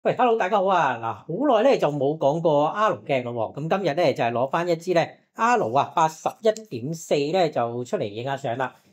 喂，Hello，大家好啊！嗱，好耐咧就冇講過 R 鏡咯喎，咁今日咧就係攞翻一支咧 R 81.4咧就出嚟影下相啦。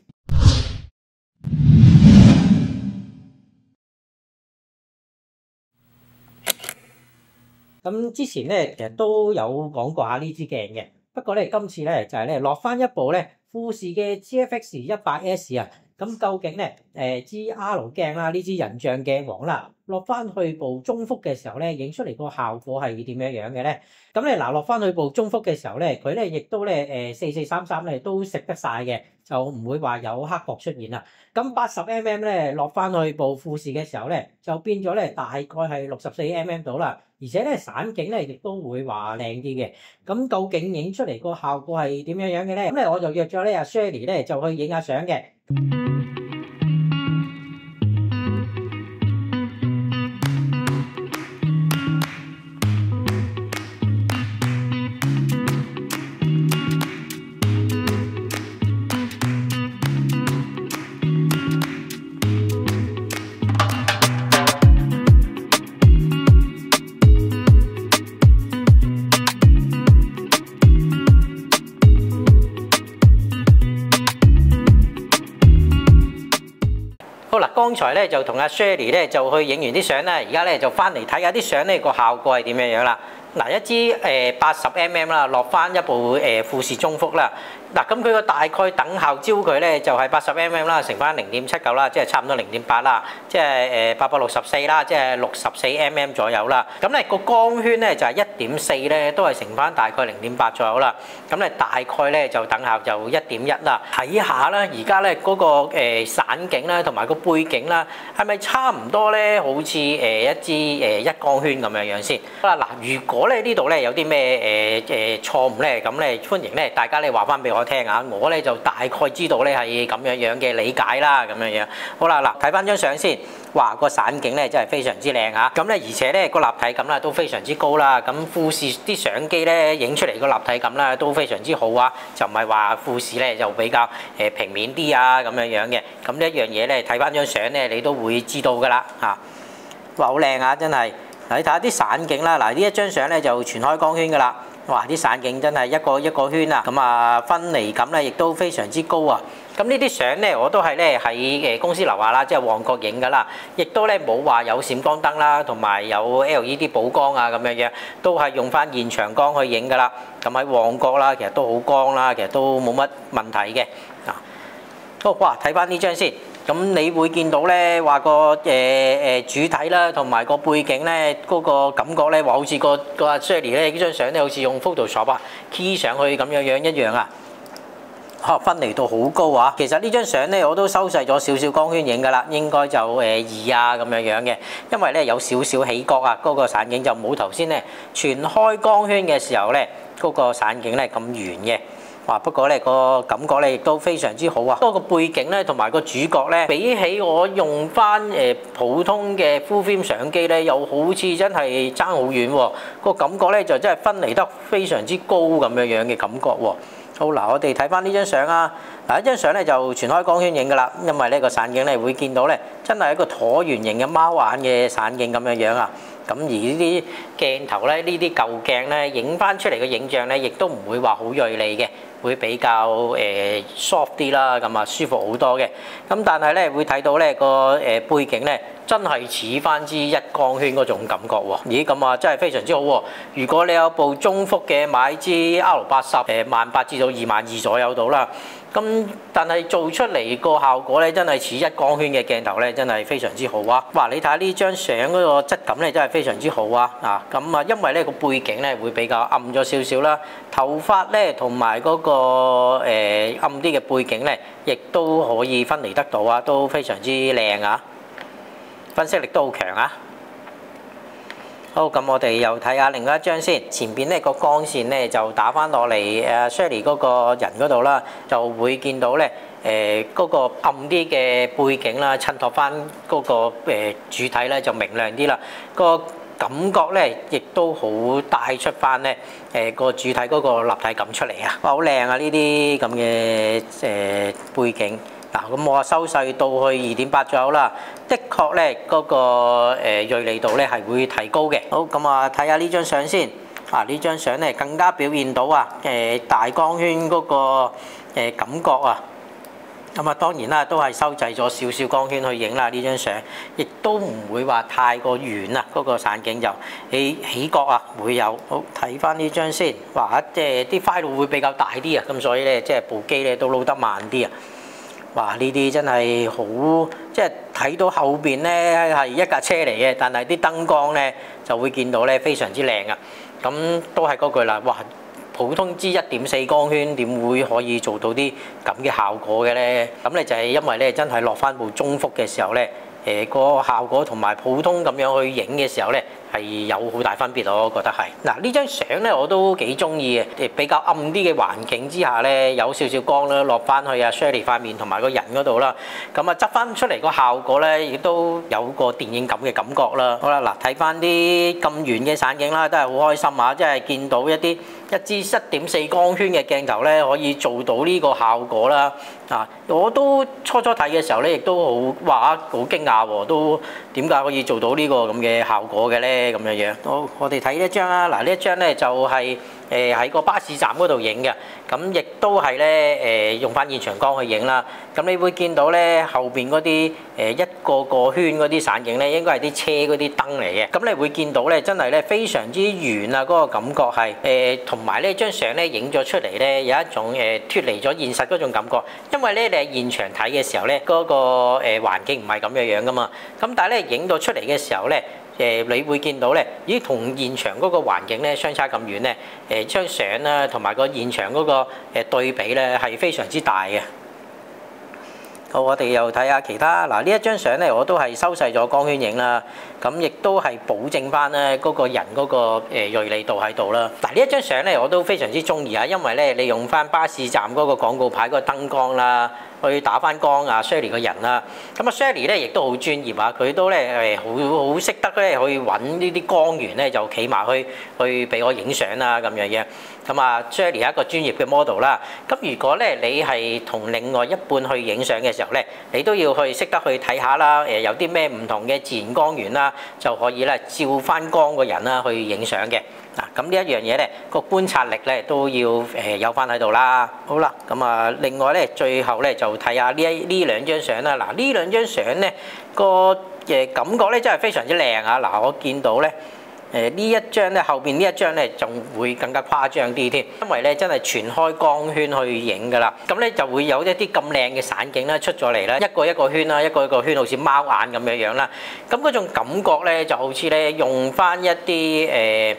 咁之前咧其實都有講過下呢支鏡嘅，不過咧今次咧就係咧落翻一部咧富士嘅 GFX 100S 啊。咁究竟咧支 R 鏡啦，呢支人像鏡王啦，落翻去部中幅嘅時候咧，影出嚟個效果係點樣樣嘅咧？咁咧嗱，落翻去部中幅嘅時候咧，佢咧亦都咧4433咧都食得晒嘅，就唔會話有黑角出現啦。咁80mm 咧落翻去部富士嘅時候咧，就變咗咧大概係64mm 到啦，而且咧散景咧亦都會話靚啲嘅。咁究竟影出嚟個效果係點樣樣嘅咧？咁咧我就約咗咧阿 Sherry 咧就去影下相嘅。好啦，剛才咧就同阿 Sherry 咧就去影完啲相啦，而家咧就翻嚟睇下啲相咧個效果係點樣樣啦。嗱，一支80mm 啦，落翻一部富士中幅啦。嗱，咁佢個大概等效焦距咧就係80mm啦，乘翻0.79啦，即係差唔多0.8啦，即係864啦，即係64mm 左右啦。咁咧個光圈咧就係1.4咧，都係乘翻大概0.8左右啦。咁咧大概咧就等效就1.1啦。睇下啦，而家咧嗰個散景啦，同埋個背景啦，係咪差唔多咧？好似一支一光圈咁樣樣先。好啦，嗱，如果咧呢度咧有啲咩錯誤咧，咁咧歡迎咧大家咧話翻俾我聽啊，我咧就大概知道咧係咁樣樣嘅理解啦，咁樣樣。好啦，嗱，睇翻張相先，哇，個散景咧真係非常之靚嚇，咁咧而且咧個立體感啦都非常之高啦，咁富士啲相機咧影出嚟個立體感啦都非常之好啊，就唔係話富士咧就比較平面啲啊咁樣樣嘅，咁呢一樣嘢咧睇翻張相咧你都會知道噶啦嚇，哇，好靚啊真係。你睇下啲散景啦，嗱，呢一張相咧就全開光圈噶啦，哇，啲散景真係一個一個圈啊，咁啊分離感咧亦都非常之高啊。咁呢啲相咧我都係咧喺公司樓下啦，即係旺角影噶啦，亦都咧冇話有閃光燈啦，同埋有 LED 補光啊咁樣樣，都係用翻現場光去影噶啦。咁喺旺角啦，其實都好光啦，其實都冇乜問題嘅。啊，好，哇，睇翻呢張先。咁你會見到咧話個主體啦，同埋個背景咧嗰個感覺咧，話好似個阿 Sherry 咧呢張相咧，好似用 Photoshop key 上去咁樣樣一樣啊！分離度好高啊！其實呢張相咧我都收細咗少少光圈影㗎啦，應該就2啊咁樣樣嘅，因為咧有少少起角啊，嗰個散景就冇頭先咧全開光圈嘅時候咧嗰個散景咧咁圓嘅。哇！不過咧個感覺咧亦都非常之好啊！嗰個背景咧同埋個主角咧，比起我用翻普通嘅 full frame 相機咧，又好似真係爭好遠喎！個感覺咧就真係分離得非常之高咁樣樣嘅感覺喎。好嗱，我哋睇翻呢張相啊！嗱，呢張相咧就全開光圈影㗎啦，因為呢個散景咧會見到咧真係一個橢圓形嘅貓眼嘅散景咁樣樣啊！咁而呢啲鏡頭咧，呢啲舊鏡咧，影翻出嚟嘅影像咧，亦都唔會話好鋭利嘅，會比較soft 啲啦，咁啊舒服好多嘅。咁但係咧會睇到咧個背景咧，真係似翻支一光圈嗰種感覺喎。咦，咁啊真係非常之好喎！如果你有部中幅嘅，買支 R80， 18,000至到22,000左右到啦。咁但係做出嚟個效果咧，真係似一光圈嘅鏡頭咧，真係非常之好啊！哇，你睇下呢張相嗰個質感咧，真係非常之好啊！咁啊，因為咧個背景咧會比較暗咗少少啦，頭髮咧同埋嗰個暗啲嘅背景咧，亦都可以分離得到啊，都非常之靚啊，分析力都好強啊！好，咁我哋又睇下另外一張先。前邊咧個光線咧就打翻落嚟Sherry 嗰個人嗰度啦，就會見到咧嗰個暗啲嘅背景啦，襯托翻嗰個主體咧就明亮啲啦。個感覺咧亦都好帶出翻咧個主體嗰個立體感出嚟啊！哇，好靚啊！呢啲咁嘅背景。 嗱，咁我收細到去2.8左右啦，的確咧嗰個鋭利度咧係會提高嘅。好，咁啊睇下呢張相先。呢張相咧更加表現到大光圈嗰個感覺啊。咁當然啦，都係收細咗少少光圈去影啦呢張相，亦都唔會話太過遠啊。嗰個散景就起角會有。好，睇翻呢張先，哇！即係啲 file 會比較大啲啊，咁所以咧即係部機咧都撈得慢啲啊。哇！呢啲真係好，即係睇到後邊咧係一架車嚟嘅，但係啲燈光咧就會見到咧非常之靚啊。咁都係嗰句啦，哇！普通支1.4光圈點會可以做到啲咁嘅效果嘅咧？咁咧就係因為咧真係落翻部中幅嘅時候咧，個效果同埋普通咁樣去影嘅時候咧係有好大分別咯，我覺得係。嗱，呢張相咧我都幾中意嘅，比較暗啲嘅環境之下咧有少少光啦，落翻去Shirley 塊面同埋個人嗰度啦，咁執翻出嚟個效果咧亦都有個電影感嘅感覺啦。好啦，嗱，睇翻啲咁遠嘅散景啦，都係好開心啊！即係見到一支1.4光圈嘅鏡頭咧可以做到呢個效果啦。我都初睇嘅時候咧亦都好驚訝喎，都點解可以做到呢個咁嘅效果嘅咧？咁樣。好，我哋睇一張啦。嗱，呢一張咧就係喺個巴士站嗰度影嘅，咁亦都係咧用翻現場光去影啦。咁你會見到咧後邊嗰啲一個個圈嗰啲散景咧，應該係啲車嗰啲燈嚟嘅。咁你會見到咧真係咧非常之圓啊！嗰個感覺係同埋呢張相咧影咗出嚟咧有一種脫離咗現實嗰種感覺，因為咧你喺現場睇嘅時候咧嗰個環境唔係咁樣噶嘛。咁但係咧影到出嚟嘅時候咧，你會見到咧，咦，同現場嗰個環境咧相差咁遠咧，張相啦同埋個現場嗰個對比咧係非常之大嘅。好，我哋又睇下其他。嗱，呢一張相咧我都係收細咗光圈影啦，咁亦都係保證翻咧嗰個人嗰個鋭利度喺度啦。嗱，呢一張相咧我都非常之中意啊，因為咧你用翻巴士站嗰個廣告牌嗰個燈光啦，去打翻光Shirley 個人啦。咁Shirley 咧亦都好專業啊，佢都咧好識得咧去揾呢啲光源咧，就企埋去俾我影相啦咁樣嘅。咁Shirley係一個專業嘅 model 啦。咁如果咧你係同另外一半去影相嘅時候咧，你都要識得去睇下啦。有啲咩唔同嘅自然光源啦，就可以咧照翻光個人啦去影相嘅。咁呢一樣嘢咧個觀察力咧都要有翻喺度啦。好啦，咁另外咧最後咧就睇下呢兩張相啦。嗱，呢兩張相咧個感覺咧真係非常之靚啊！嗱，我見到咧呢一張咧後邊呢一張咧仲會更加誇張啲添，因為咧真係全開光圈去影㗎啦。咁咧就會有一啲咁靚嘅散景啦出咗嚟啦，一個一個圈啦，一個一個圈好似貓眼咁樣啦。咁嗰種感覺咧就好似咧用翻一啲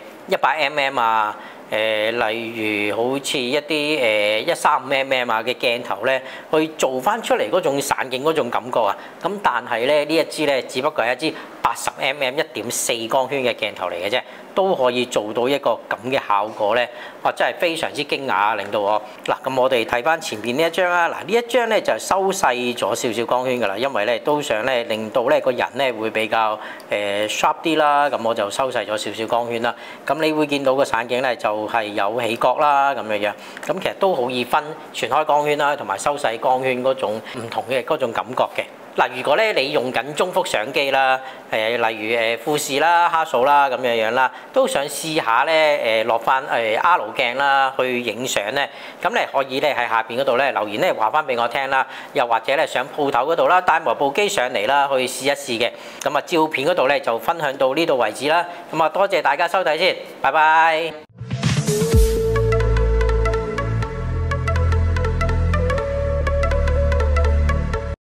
100mm例如好似一啲135mm嘅鏡頭咧，去做翻出嚟嗰種散景嗰種感覺啊。咁但係咧呢一支咧，只不過係一支80mm 1.4光圈嘅鏡頭嚟嘅啫，都可以做到一個咁嘅效果咧，哇！真係非常之驚訝啊，令到我嗱。咁我哋睇翻前邊呢一張啦。嗱，呢一張咧就收細咗少少光圈㗎啦，因為咧都想咧令到咧個人咧會比較sharp 啲啦。咁我就收細咗少少光圈啦。咁你會見到個散景咧就係有起角啦咁樣樣。咁其實都好易分全開光圈啦，同埋收細光圈嗰種唔同嘅嗰種感覺嘅。嗱，如果咧你用緊中幅相機啦，例如富士啦、哈數啦咁樣啦，都想試下咧落翻R 鏡啦去影相咧，咁你可以咧喺下邊嗰度咧留言咧話翻俾我聽啦，又或者咧上鋪頭嗰度啦帶埋部機上嚟啦去試一試嘅。咁照片嗰度咧就分享到呢度為止啦。咁多謝大家收睇先，拜拜。